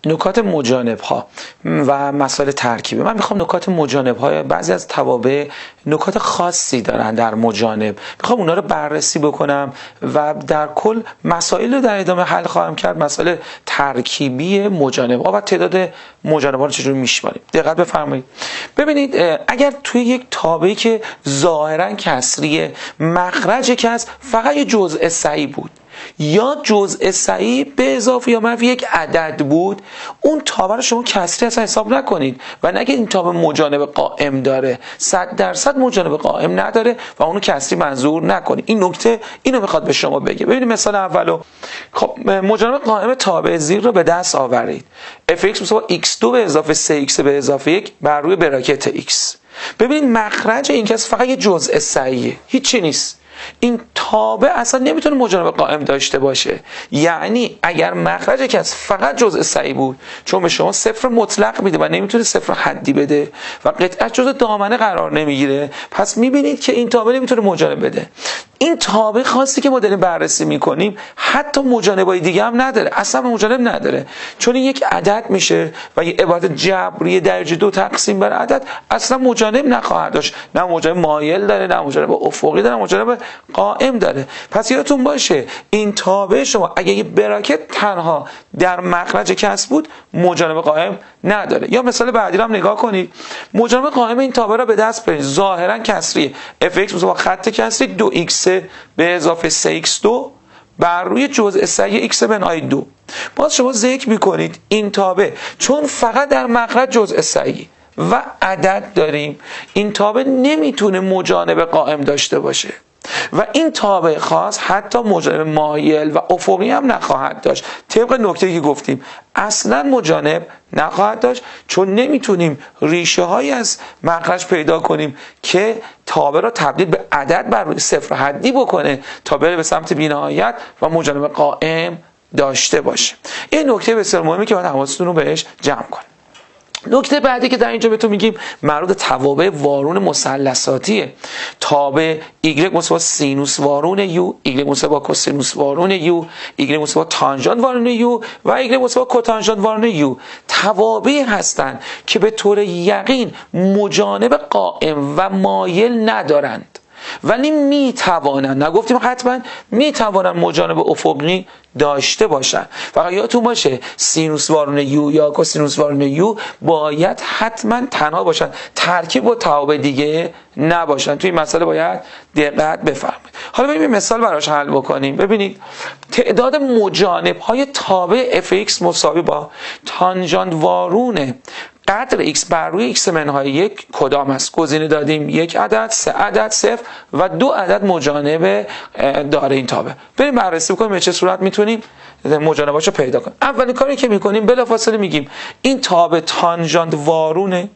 نکات مجانب ها و مسائل ترکیبی. من میخوام نکات مجانب های بعضی از توابع نکات خاصی دارن در مجانب، میخوام اونا رو بررسی بکنم و در کل مسائل رو در ادامه حل خواهم کرد. مسائل ترکیبی مجانب ها و تعداد مجانب ها رو چجوری میشماریم. دقت بفرمایید. ببینید اگر توی یک تابعی که ظاهرا کسریه مخرج کسر فقط یه جزء صحیح بود یا جزء صحیح به اضافه یا منفی یک عدد بود، اون تابع رو شما کسری اصلا حساب نکنید و نگید این تابع مجانب قائم داره. 100% مجانب قائم نداره و اونو کسری منظور نکنید. این نکته اینو میخواد به شما بگه. ببینید مثال اولو، خب مجانب قائم تابع زیر رو به دست آورید. fx مساوی x2 به اضافه 3x به اضافه 1 بر روی براکت x. ببینید مخرج این کس فقط یه جزء صحیحه، هیچی نیست. این تابع اصلا نمیتونه مجانب قائم داشته باشه. یعنی اگر مخرج کس فقط جزء صحیح بود، چون به شما صفر مطلق میده و نمیتونه صفر حدی بده و قطعت جزء دامنه قرار نمیگیره، پس میبینید که این تابع نمیتونه مجانب بده. این تابع خاصی که ما داریم بررسی میکنیم حتی مجانبای دیگه هم نداره، اصلا مجانب نداره، چون این یک عدد میشه و یه عبارت جبری درجه 2 تقسیم بر عدد اصلا مجانب نخواهد داشت. نه مجانب مایل داره، نه مجانب افقی داره، نه مجانب قائم داره. پس یادتون باشه این تابع شما اگه یه براکت تنها در مخرج کسر بود مجانب قائم نداره. یا مثال بعدی رو هم نگاه کنید. مجانب قائم این تابع را به دست برید. ظاهرا کسریه. fx مساوی خط کسری 2x به اضافه 3x2 بر روی جزء صحیح x بنهای 2. باز شما ذکر میکنید این تابع چون فقط در مخرج جزء صحیح و عدد داریم، این تابع نمیتونه مجانب قائم داشته باشه و این تابع خاص حتی مجانب مایل و افقی هم نخواهد داشت. طبق نکته‌ای که گفتیم اصلا مجانب نخواهد داشت، چون نمیتونیم ریشه هایی از مخرج پیدا کنیم که تابع را تبدیل به عدد بر روی صفر حدی بکنه تا بره به سمت بی‌نهایت و مجانب قائم داشته باشه. این نکته بسیار مهمه که باید حواستون رو بهش جمع کنید. نکته بعدی که در اینجا بهتون میگیم مربوط توابع وارون مثلثاتیه. تابع y مساوی سینوس وارون یو، y مساوی کوسینوس وارون یو، y مساوی تانژانت وارون یو و y مساوی کوتانژانت وارون یو توابعی هستند که به طور یقین مجانب قائم و مایل ندارند، ولی میتوانند، نگفتیم حتما، میتوانند مجانب افقی داشته باشن. فقط یادتون باشه سینوس وارون یو یا کوسینوس وارون یو باید حتما تنها باشن، ترکیب با توابع دیگه نباشن. توی این مسئله باید دقت بفرمایید. حالا بریم مثال براش حل بکنیم. ببینید تعداد مجانب های تابع fx مساوی با تانژانت وارون قدر x بر روی x منهای 1 کدام است؟ گزینه دادیم 1 عدد، 3 عدد، 0 و 2 عدد مجانب داره این تابع. بریم بررسی بکنیم به چه صورت میتونیم مجانباشو پیدا کنیم. اولین کاری که میکنیم بلافاصله میگیم این تابع تانژانت وارونه،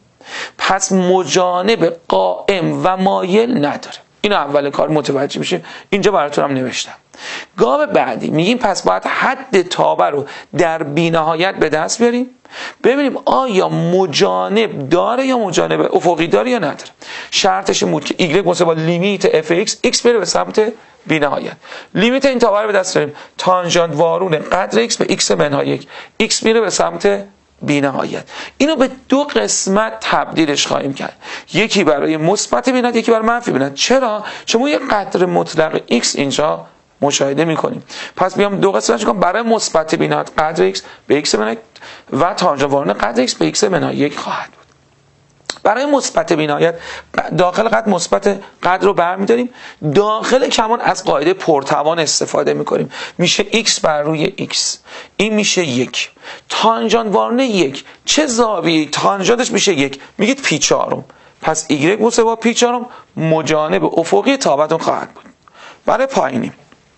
پس مجانب قائم و مایل نداره. اینو اول کار متوجه میشیم. اینجا براتون هم نوشتم. گام بعدی میگیم پس باید حد تابع رو در بی‌نهایت به دست بیاریم، ببینیم آیا مجانب داره یا مجانب افقی داره یا نداره. شرطش این بود که y مساوی لیمیت fx x بره به سمت بی‌نهایت. لیمیت این تابع رو به دست داریم. تانژانت وارون قدر x به x منهای 1 x میره به سمت بی‌نهایت. اینو به دو قسمت تبدیلش خواهیم کرد، یکی برای مثبت بی‌نهایت، یکی برای منفی بی‌نهایت. چرا؟ چون ما یه قدر مطلق x اینجا مشاهده می‌کنیم. پس بیام دو قسمتش کنم. برای مثبت بی‌نهایت قدر x به x منهای و تانژانت وارون قدر x به x منهای 1 خواهد بود. برای مثبت بی‌نهایت داخل قدر مثبت قدر رو برمی‌داریم، داخل کمان از قاعده پرتوان استفاده می‌کنیم. میشه x بر روی x، این میشه 1. تانژانت وارون 1 چه زاویه‌ای تانژانتش میشه 1؟ میگید p4. پس y مساوی p4 مجانب افقی تابعتون خواهد بود. برای پایینی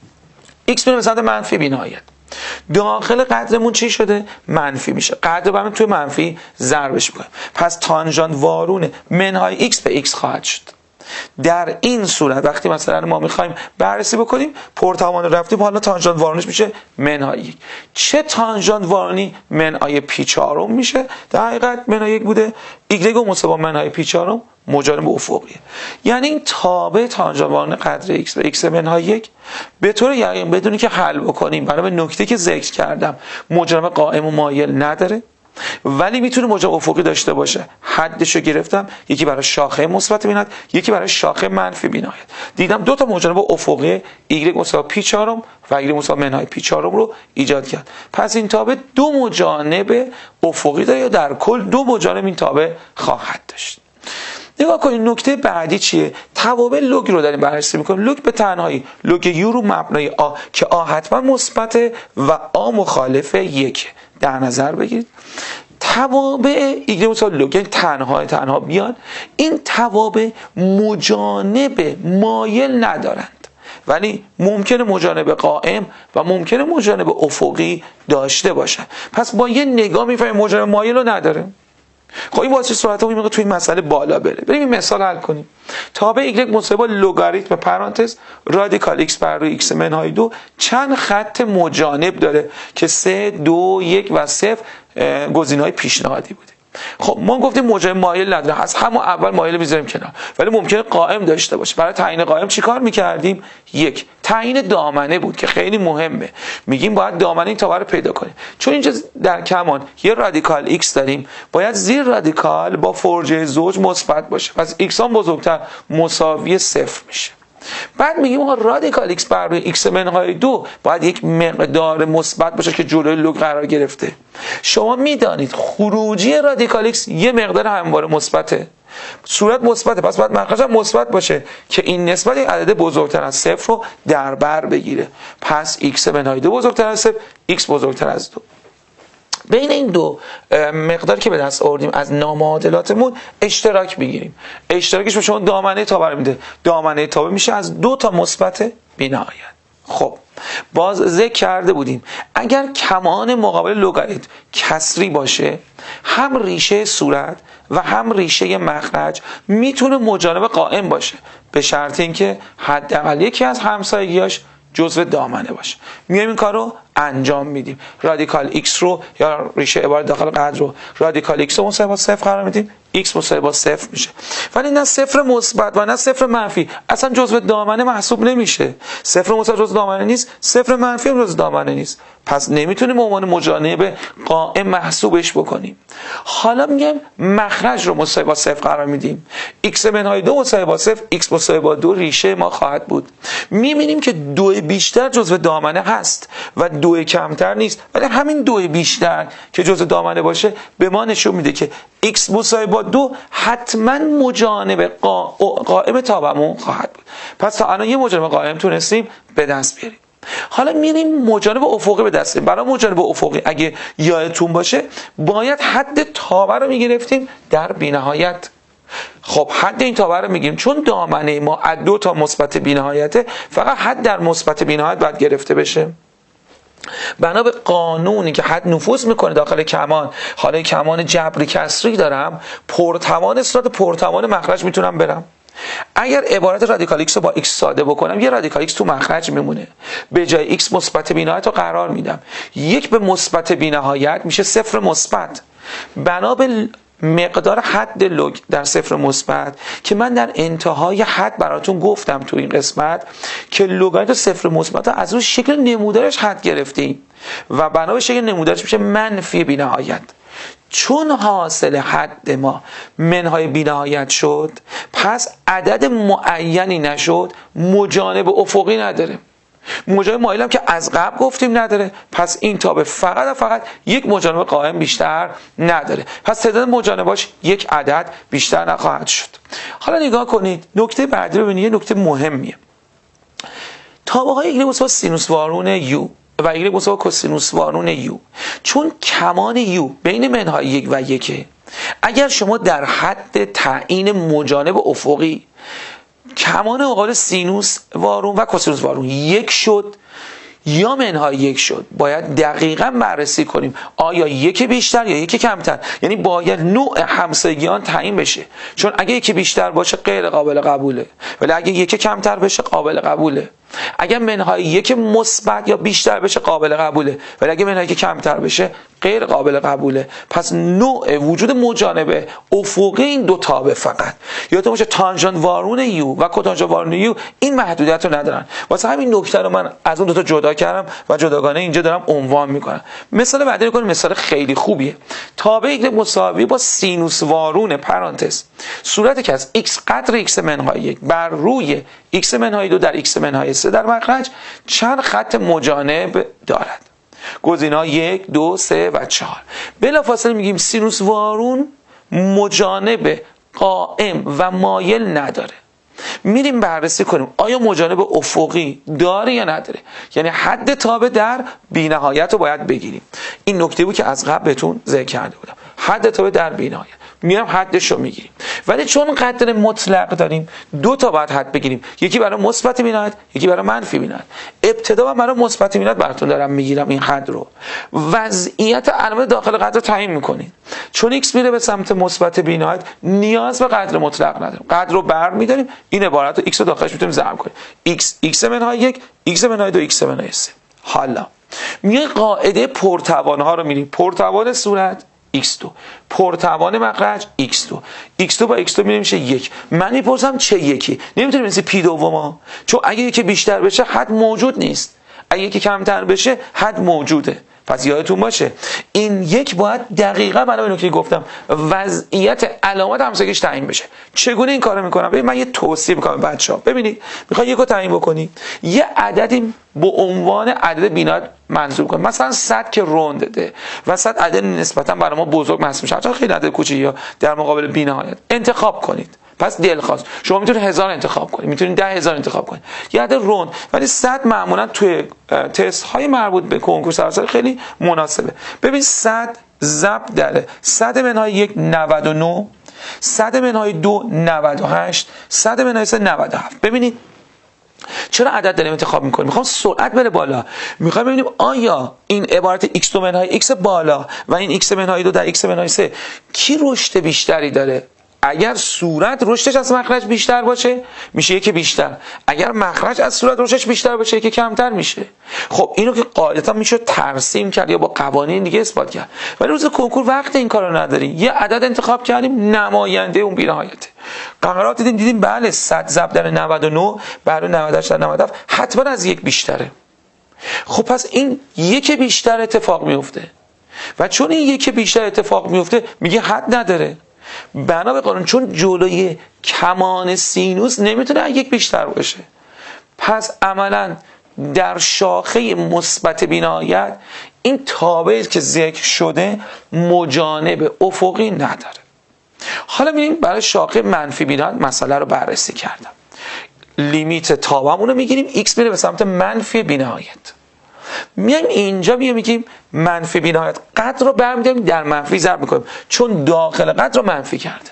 x میره به سمت منفی بی‌نهایت، داخل قدرمون چی شده؟ منفی میشه. قدر رو بریم توی منفی ضربش میکنیم. پس تانژانت وارون منهای x به x خواهد شد. در این صورت وقتی مثلا ما میخوایم بررسی بکنیم پرتوان رو رفتیم، حالا تانژانت وارونش میشه منهای 1. چه تانژانت وارونی؟ منهای p4 میشه. در حقیقت منهای 1 بوده. y مساوی منهای p4 مجانب افقی. یعنی این تابع تانجانت وارون قدر x و x منهای 1 به طور یقین بدونی که حل بکنیم بنا به نکته که ذکر کردم مجانب قائم و مایل نداره، ولی میتونه مجانب افقی داشته باشه. حدشو گرفتم، یکی برای شاخه مثبت بینهایت، یکی برای شاخه منفی بینهایت. دیدم دو تا مجانب افقی y مساوی پی چهارم و y مساوی منهای پی چهارم رو ایجاد کرد. پس این تابع دو مجانب افقی داره یا در کل دو مجانب این تابع خواهد داشت. نگاه کنید نکته بعدی چیه؟ توابع لوگ رو داریم بررسی میکنیم. لوگ به تنهایی لوگ یو رو مبنای آ که آ حتما مثبته و آ مخالف یک در نظر بگیرید. توابع ایگره مساوی لوگ یعنی تنها بیان، این توابع مجانب مایل ندارند ولی ممکنه مجانب قائم و ممکنه مجانب افقی داشته باشن. پس با یه نگاه میفهمیم مجانب مایل رو نداره. خب این واسه صورت میگه توی این مسئله بالا بره. بریم این مثال حل کنیم. تابع y مساوی با لگاریتم پرانتز رادیکال x بر روی x منهای 2 چند خط مجانب داره که 3 2 1 و 0 گزینه‌های پیشنهادی بوده. خب ما گفتیم مجانب مایل نداره، از همون اول مایل میذاریم کنار، ولی ممکنه قائم داشته باشه. برای تعیین قائم چیکار میکردیم؟ یک تعیین دامنه بود که خیلی مهمه. میگیم باید دامنه این تابع رو پیدا کنیم. چون اینجا در کمان یه رادیکال x داریم، باید زیر رادیکال با فرجه زوج مثبت باشه. پس x هم بزرگتر مساوی 0 میشه. بعد میگیم رادیکال x بر روی x منهای 2 باید یک مقدار مثبت باشه که جلوی لوگ قرار گرفته. شما میدانید خروجی رادیکال x یه مقدار همواره مثبته، صورت مثبته، پس باید مخرج هم مثبت باشه که این نسبت یک عدد بزرگتر از 0 رو در بر بگیره. پس x منهای 2 بزرگتر از 0، x بزرگتر از 2. بین این دو مقداری که به دست آوردیم از نامعادلاتمون اشتراک بگیریم. اشتراکش به شما دامنه تابع میده. دامنه تابع میشه از 2 تا مثبت بی‌نهایت. خب باز ذکر کرده بودیم اگر کمان مقابل لگاریتم کسری باشه، هم ریشه صورت و هم ریشه مخرج میتونه مجانب قائم باشه به شرط اینکه حداقل یکی از همسایگیاش جزو دامنه باشه. میایم این کار رو انجام میدیم. رادیکال x رو یا ریشه عبارت داخل قدر رو رادیکال x رو مساوی با 0 قرار میدیم، x مساوی با 0 میشه. ولی نه 0 مثبت و نه 0 منفی اصلا جزو دامنه محسوب نمیشه. 0 مثبت جزو دامنه نیست، 0 منفی هم جزو دامنه نیست. پس نمیتونیم به عنوان مجانب قائم محسوبش بکنیم. حالا میگم مخرج رو مساوی با 0 قرار میدیم. x منهای 2 مساوی با 0، x مساوی با 2 ریشه ما خواهد بود. میبینیم که 2 بیشتر جزو دامنه هست و 2 کمتر نیست، ولی همین 2 بیشتر که جزو دامنه باشه به ما نشون میده که x مساوی با 2 حتما مجانب قائم تابعمون خواهد بود. پس تا الان یه مجانب قائم تونستیم به دست بیاریم. حالا میریم مجانب افقی به دست بیاریم. برای مجانب افقی اگه یادتون باشه باید حد تابع رو میگرفتیم در بی‌نهایت. خب حد این تابع رو میگیم چون دامنه ما از 2 تا مثبت بی‌نهایته، فقط حد در مثبت بی‌نهایت باید گرفته بشه. بنا به قانونی که حد نفوذ میکنه داخل کمان، حالا کمان جبری کسری دارم، پرتوان اصلاح پرتوان مخرج میتونم برم. اگر عبارت رادیکال x رو با x ساده بکنم یه رادیکال x تو مخرج میمونه، به جای x مثبت بی‌نهایت رو قرار میدم، 1 به مثبت بی‌نهایت میشه 0 مثبت. بنا به مقدار حد لوگ در 0 مثبت که من در انتهای حد براتون گفتم تو این قسمت که لوگاریتم 0 مثبت از اون شکل نمودارش حد گرفتیم و بنا به شکل نمودارش میشه منفی بی‌نهایت. چون حاصل حد ما منهای بی‌نهایت شد، پس عدد معینی نشد، مجانب افقی نداره. مجانب مایل هم که از قبل گفتیم نداره، پس این تابع فقط و فقط یک مجانب قائم بیشتر نداره. پس تعداد مجانباش یک عدد بیشتر نخواهد شد. حالا نگاه کنید نکته بعدی رو ببینید، یه نکته مهمیه. تابع‌های ایگرگ مساوی سینوس وارون یو و ایگرگ مساوی کوسینوس وارون یو، چون کمان یو بین منهای 1 و 1، اگر شما در حد تعیین مجانب افقی کمان مقابل سینوس وارون و کوسینوس وارون 1 شد یا منهای 1 شد، باید دقیقاً بررسی کنیم آیا 1 بیشتر یا 1 کمتر. یعنی باید نوع همسایگیان تعیین بشه، چون اگه 1 بیشتر باشه غیر قابل قبوله، ولی اگه 1 کمتر بشه قابل قبوله. اگر منهای یک مثبت یا بیشتر بشه قابل قبوله، ولی اگر منهای یک کمتر بشه غیر قابل قبوله. پس نوع وجود مجانبه افقی این دو تابع فقط. یادتون باشه تانژانت وارون یو و کوتانژانت وارون یو این محدودیت رو ندارن. واسه همین نکته رو من از اون دو تا جدا کردم و جداگانه اینجا دارم عنوان میکنم. مثال بعدی رو کنیم، مثال خیلی خوبیه. تابع یک مساوی با سینوس وارون پرانتز صورتی که از x قدر x منهای 1 بر روی x منهای 2 در x منهای 3 در مخرج چند خط مجانب دارد. گزینه‌ها 1 2 3 و 4. بلافاصله میگیم سینوس وارون مجانب قائم و مایل نداره. میریم بررسی کنیم آیا مجانب افقی داره یا نداره، یعنی حد تابع در بی‌نهایت رو باید بگیریم. این نکته بود که از قبل بهتون ذکر کرده بودم، حد تابع در بی‌نهایت میرم حدش رو میگیریم. ولی چون قدر مطلق داریم دو تا باید حد بگیریم، یکی برای مثبت بی‌نهایت، یکی برای منفی بی‌نهایت. ابتدا من برای مثبت بی‌نهایت براتون دارم میگیرم این حد رو. وضعیت علامت داخل قدر رو تعیین میکنین. چون x میره به سمت مثبت بی‌نهایت نیاز به قدر مطلق نداریم، قدر رو برمی‌داریم، این عبارت رو x رو داخلش میتونیم ضرب کنیم. x منهای 1 x منهای 2 x منهای 3. حالا میای قاعده پرتوان‌ها رو میریم. پرتوان صورت x2، پرتوان مخرج x2. x2 با x2 میشه 1. من میپرسم چه یکی؟ نمیتونیم مثل پی دوما، چون اگه یکی بیشتر بشه حد موجود نیست، اگه یکی کمتر بشه حد موجوده. پس یادتون باشه این یک باید دقیقاً برای نکته گفتم وضعیت علامات همسایگیش تعیین بشه. چگونه این کارو میکنم؟ ببین من یه توصیه میکنم بچه‌ها. ببینید میخوای یکو تعیین بکنی، یه عددی به عنوان عدد بی‌نهایت منظور کن، مثلا 100 که رونده و 100 عدد نسبتا برای ما بزرگ محسوب میشه، چون خیلی عدد کوچیکه در مقابل بی‌نهایت. انتخاب کنید. پس دلخواست شما میتونید 1000 انتخاب کنید، میتونید 10000 انتخاب کنید، یه عدد روند. ولی 100 معمولا توی تست های مربوط به کنکور سراسری خیلی مناسبه. ببین 100 ضرب در 100 منهای 1 99، 100 منهای 2 98، 100 منهای 3 97. ببینید چرا عدد داریم انتخاب میکنیم؟ میخوام سرعت بره بالا. میخوام ببینیم آیا این عبارت x2 منهای x بالا و این x منهای 2 در x منهای 3 کی رشد بیشتری داره؟ اگر صورت رشدش از مخرج بیشتر باشه میشه یک بیشتر، اگر مخرج از صورت رشدش بیشتر باشه یک کمتر میشه. خب اینو که قاعدتا میشه ترسیم کرد یا با قوانین دیگه اثبات کرد، ولی روز کنکور وقت این کارو نداریم. یه عدد انتخاب کردیم نماینده اون بی‌نهایته. قرارات دیدیم بله 100 ضرب در 99 برای 98 در 97 حتما از یک بیشتره. خب پس این یک بیشتر اتفاق میفته و چون این یک بیشتر اتفاق میفته میگه حد نداره. بنا به قانون چون جلوی کمان سینوس نمیتونه یک بیشتر باشه، پس عملا در شاخه مثبت بی‌نهایت این تابعی که ذکر شده مجانب افقی نداره. حالا میریم برای شاخه منفی بی‌نهایت مسئله رو بررسی کردم. لیمیت تابعمون رو میگیریم، x میره به سمت منفی بی‌نهایت. میایم اینجا میگیم منفی بی‌نهایت قدر رو برمی‌داریم در منفی ضرب می‌کنیم چون داخل قدر رو منفی کرده.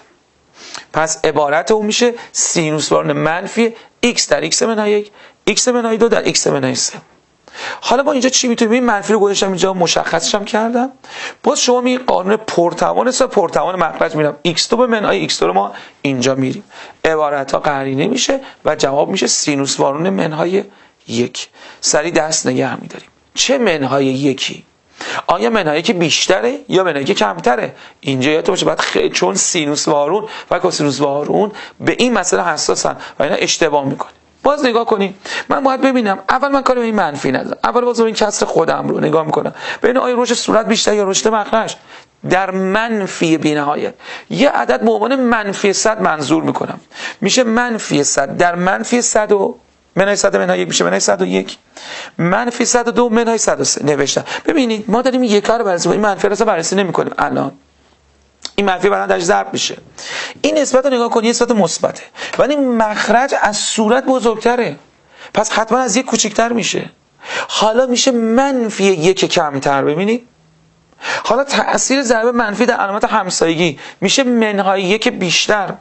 پس عبارت اون میشه سینوس وارون منفی x در x منهای 1 x منهای 2 در x منهای 3. حالا ما اینجا چی میتونیم؟ این منفی رو گذاشتم اینجا مشخصش هم کردم. باز شما میگید قانون پرتوان است، پرتوان مخرج میرم x2 به منهای x2 رو ما اینجا میریم، عبارت ها قرینه میشه و جواب میشه سینوس وارون منهای 1. سری دست نگه می‌داریم. چه منهای یکی؟ آیا منهای یکی بیشتره یا منهای یکی کمتره؟ اینجا یادتون باشه باید چون سینوس وارون و کوسینوس وارون به این مسئله حساسن و اینا اشتباه میکنه. باز نگاه کنید، من باید ببینم اول من کاری به این منفی ندارم، اول باز این کسر خودم رو نگاه میکنم ببین آیا رشد صورت بیشتر یا رشد مخرج. در منفی بی‌نهایت یه عدد به عنوان منفی 100 منظور میکنم، میشه منفی 100 در منفی 100 و منهای 100 منهای 1 میشه منهای 101، منفی 102 منهای 103 نوشتم. ببینید ما داریم یک کار بررسی کنیم، این منفی رو بررسی نمی‌کنیم. الان این منفی بعداً درش ضرب میشه. این نسبت رو نگاه کنید، نسبت مثبته ولی مخرج از صورت بزرگتره، پس حتما از یک کوچیک‌تر میشه. حالا میشه منفی یک کمتر. ببینید حالا تأثیر ضرب منفی در علامت همسایگی میشه منهای یک بیشتر.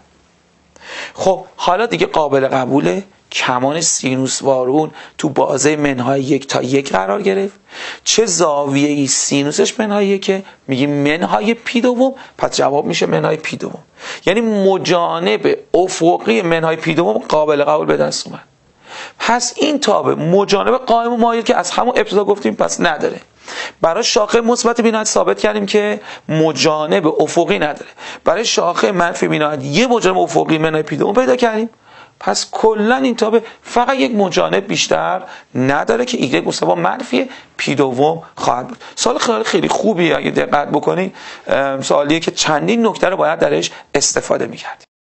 خب حالا دیگه قابل قبوله کمان سینوس وارون تو بازه منهای 1 تا 1 قرار گرفت. چه زاویه‌ای سینوسش منهای 1 میگیم منهای پی دوم، پس جواب میشه منهای پی دوم. یعنی مجانب افقی منهای پی دوم قابل قبول به دست اومد. پس این تابع مجانب قائم و مایل که از همون ابتدا گفتیم پس نداره. برای شاخه مثبت بینایت ثابت کردیم که مجانب افقی نداره. برای شاخه منفی بینایت یه مجانب افقی منهای پی دوم پیدا کردیم. پس کلا این تابع فقط یک مجانب بیشتر نداره که ایگرگ مساوی منفی پی دوم خواهد بود. سوال خیلی خوبیه، اگه دقت بکنید سوالیه که چندین نکته رو باید درش استفاده می‌کرد.